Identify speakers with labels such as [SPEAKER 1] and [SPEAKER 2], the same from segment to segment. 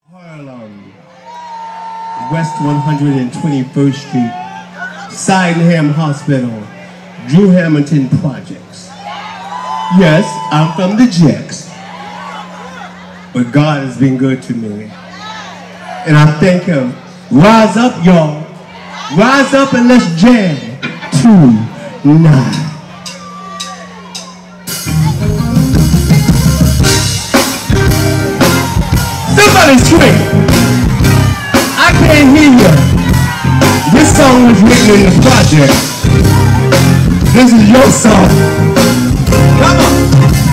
[SPEAKER 1] Harlem, West 121st Street, Sydenham Hospital, Drew Hamilton Projects. Yes, I'm from the Jacks, but God has been good to me, and I thank Him. Rise up, y'all. Rise up and let's jam tonight. Somebody scream. I can't hear you. This song was written in the project. This is your song. Come on.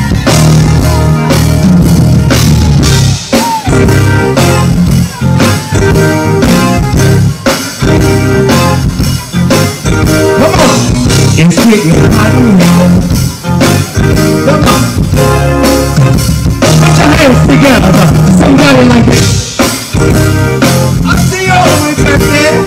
[SPEAKER 1] Come on. It's getting hot now. Come on. Put your hands together. Somebody like it. I see you all the way back there.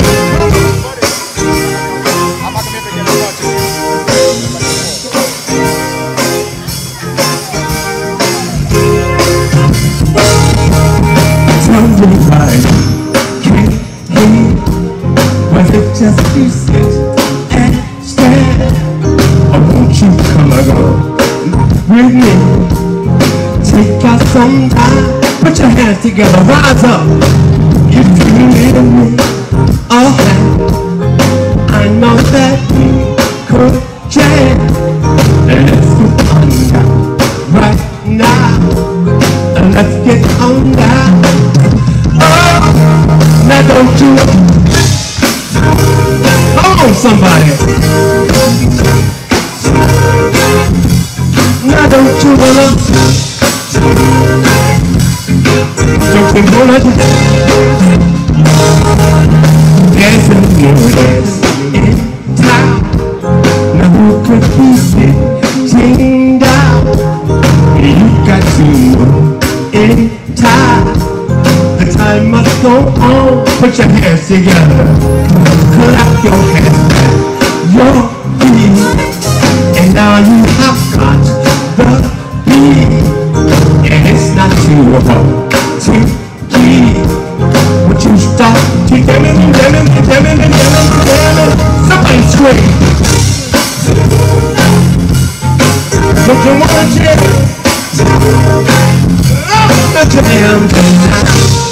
[SPEAKER 1] Tell me why can't he? Was it just you sit and stare? Or won't you come along with me? Take out some time. Put your hands together, rise up. You feel me? Oh, I know that we could jam. And let's go on down right now. And let's get on down. Oh, now don't you? Come on, somebody. Now don't you wanna? Don't you wanna dance in town? Now who could be sitting down? You got to know in time. The time must go on. Put your hands together. Clap your hands back your feet. And now you have got the beat. And it's not too hard to keep. Would you stop to jamming. Somebody scream. Don't you wanna jam? Oh, the jam tonight.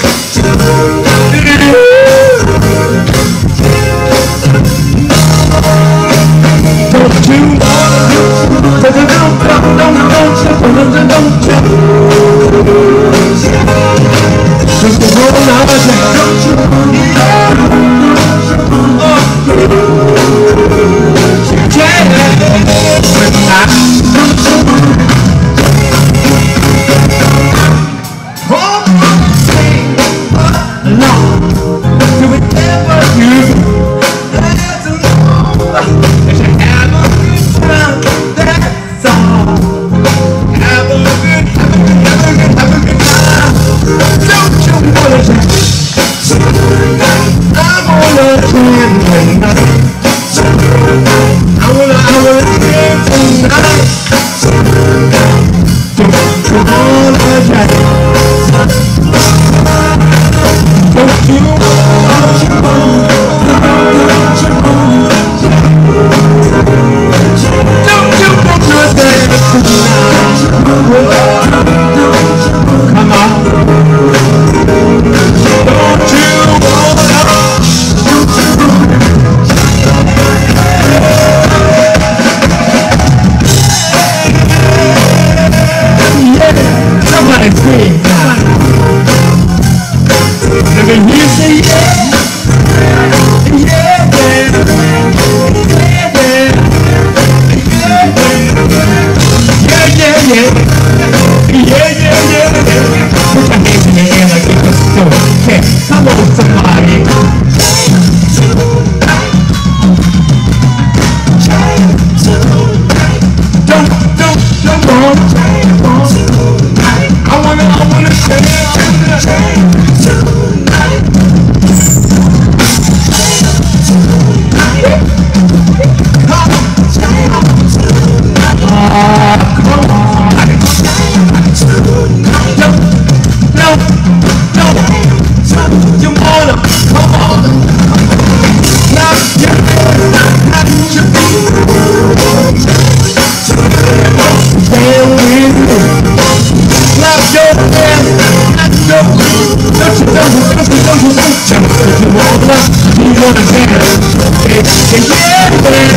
[SPEAKER 1] Don't you Bye.